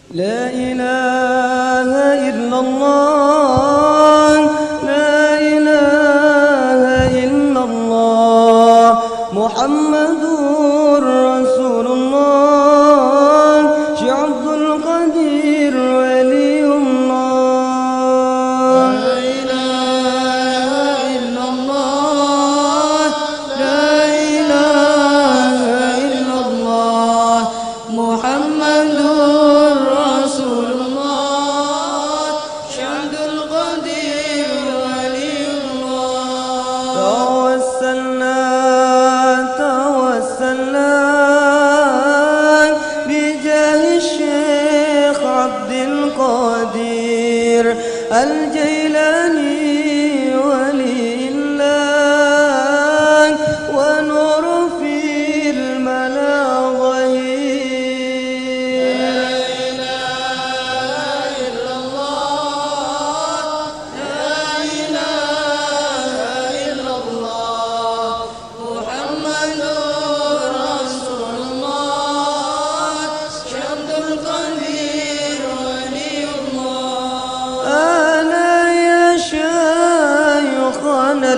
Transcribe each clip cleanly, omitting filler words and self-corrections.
لا إله إلا الله لا إله إلا الله محمد رسول الله شيخ عبد القدير ولي الله لا إله إلا الله لا إله إلا الله محمد رسول الله شيخ عبد القدير ولي الله توسلنا بجاه الشيخ عبد القدير الجيلاني ولي الله ونور في الملا ظهير لا إله إلا الله لا إله إلا الله محمد رسول الله شيخ عبد القدير ولي الله أنا يا شيخنا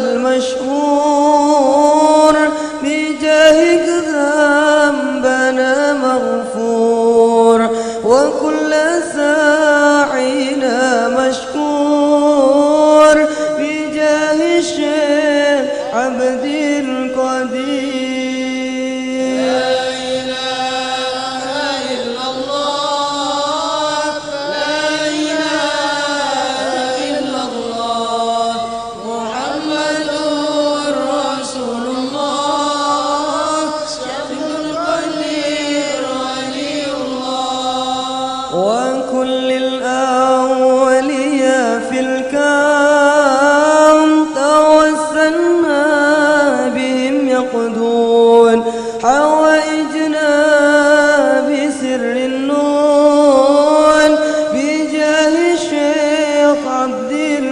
المشهور بجاهك ذنبنا مغفور وكل ساعينا مشكور بجاه الشيخ عبد القدير لا إله إلا الله لا إله إلا الله محمد رسول الله شيخ القدير ولي الله وكل الأولياء في الكون توسلنا بهم يقضون حوائجنا بسر النون بجاه الشيخ عبد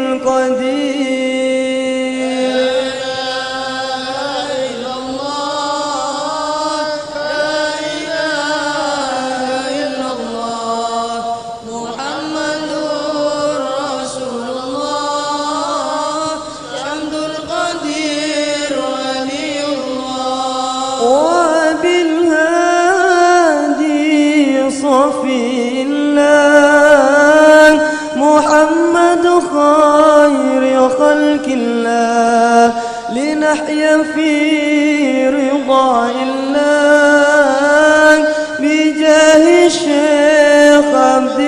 القدير لا إله إلا الله لا إله إلا الله محمد رسول الله شيخ القدير ولي الله وبالهادي صفي الله محمد خير خلق الله لنحيا في رضا الله بجاه الشيخ عبد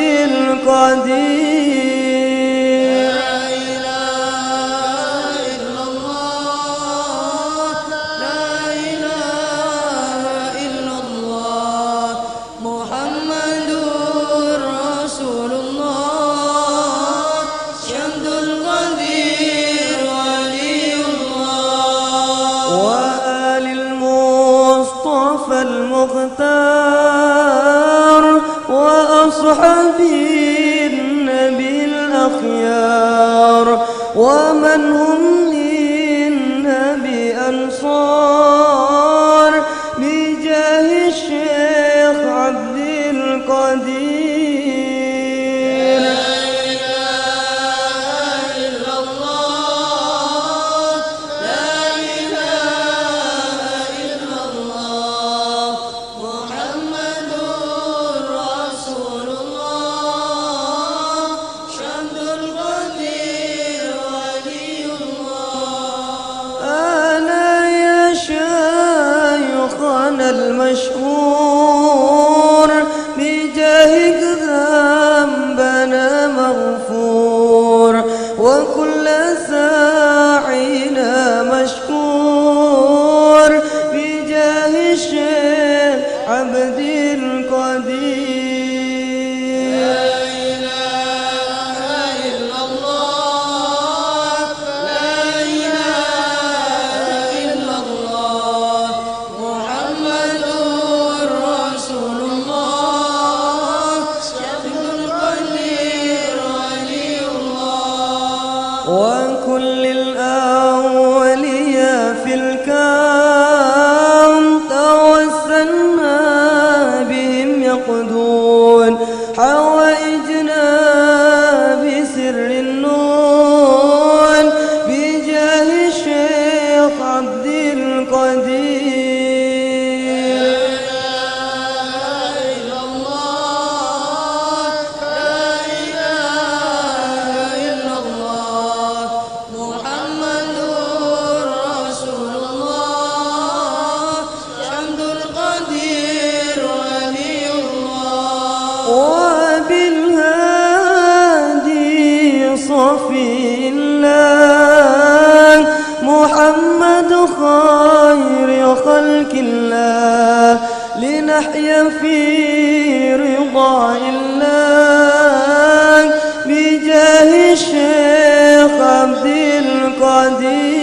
القدير لا إله إلا الله لا إله إلا الله محمد رسول الله شيخ القدير ولي الله وآل المصطفى المختار وأصحاب النبي الأخيار ومن هم للنبي أنصار بجاه الشيخ عبد القدير لا إله إلا الله لا إله إلا الله محمد رسول الله شيخ القدير ولي الله أنا يا شيخنا المشهور بجاهك ذنبنا مغفور وكل ساعينا مشكور بجاه الشيخ عبد القدير لا إله إلا الله لا إله إلا الله محمد رسول الله شيخ الله محمد خير خلق الله لنحيا في رضا الله بجاه الشيخ عبد القدير.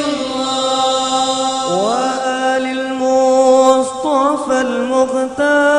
المختار